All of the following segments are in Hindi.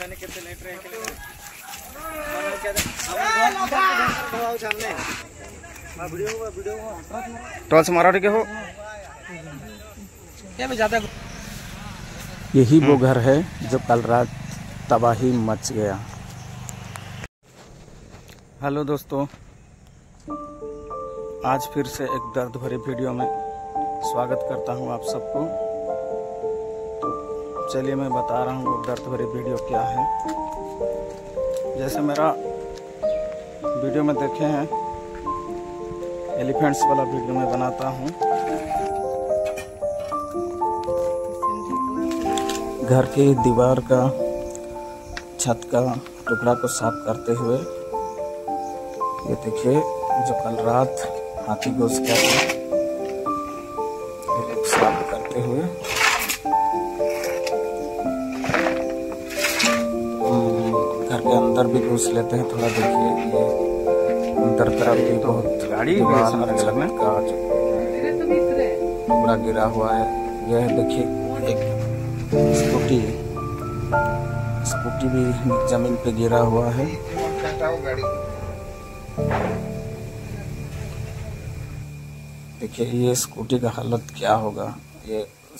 टॉर्च मारा के हो। यही वो घर है जो कल रात तबाही मच गया। हेलो दोस्तों, आज फिर से एक दर्द भरे वीडियो में स्वागत करता हूं आप सबको। तो चलिए मैं बता रहा हूं वो दर्द भरे वीडियो क्या है। जैसे मेरा वीडियो में देखे हैं, एलिफेंट्स वाला वीडियो मैं बनाता हूं। घर की दीवार का, छत का टुकड़ा को साफ करते हुए, ये देखिए जो कल रात हाथी घुस गया साफ करते हुए घर के अंदर भी घुस लेते हैं। थोड़ा देखिए ये अंदर तरफ भी बहुत गाड़ी का टुकड़ा गिरा हुआ है। यह देखिए एक स्कूटी भी जमीन पे गिरा हुआ है। देखिए ये स्कूटी का हालत क्या होगा। ये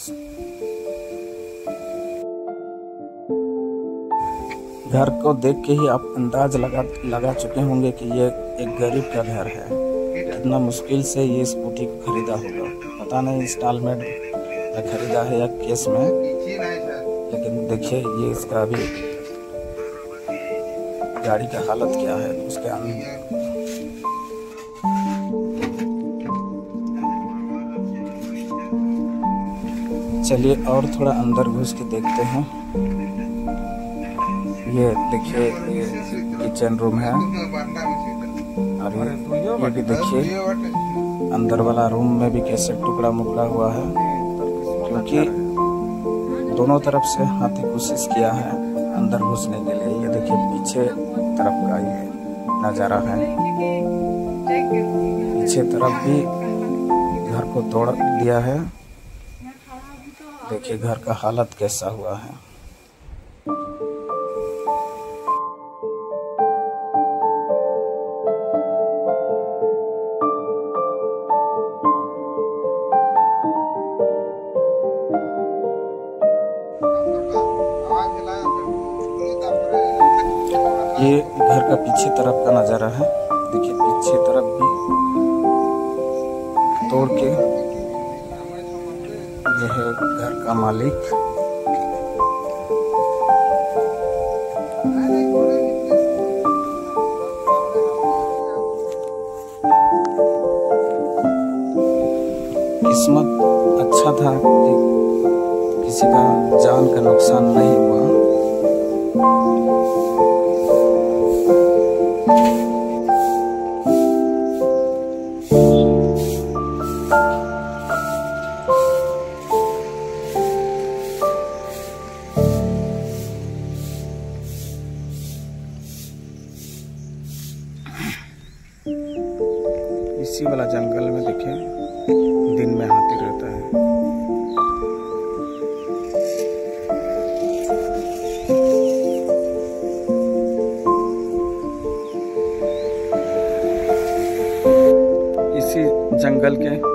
घर को देख के ही आप अंदाज लगा चुके होंगे कि ये एक गरीब का घर है। इतना मुश्किल से ये स्कूटी को खरीदा होगा, पता नहीं इंस्टॉलमेंट में खरीदा है या कैश में। लेकिन देखिए ये इसका अभी गाड़ी का हालत क्या है। उसके अंदर चलिए और थोड़ा अंदर घुस के देखते हैं। ये देखिए ये किचन रूम है और ये भी देखिए अंदर वाला रूम में भी कैसे टुकड़ा मुकड़ा हुआ है, क्योंकि दोनों तरफ से हाथी कोशिश किया है अंदर घुसने के लिए। ये देखिए पीछे तरफ का ये नज़ारा है। पीछे तरफ भी घर को तोड़ दिया है। देखिए घर का हालत कैसा हुआ है। ये घर का पीछे तरफ का नज़ारा है। देखिए पीछे तरफ भी तोड़ के ये है घर का मालिक। किस्मत अच्छा था कि किसी का जान का नुकसान नहीं हुआ। इसी वाला जंगल में देखें दिन में हाथी रहता है। इसी जंगल के